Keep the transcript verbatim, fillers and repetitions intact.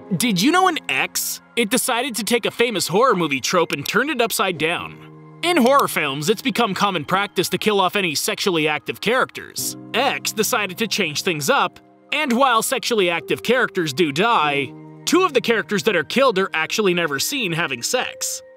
Did you know in X, it decided to take a famous horror movie trope and turned it upside down? In horror films, it's become common practice to kill off any sexually active characters. X decided to change things up, and while sexually active characters do die, two of the characters that are killed are actually never seen having sex.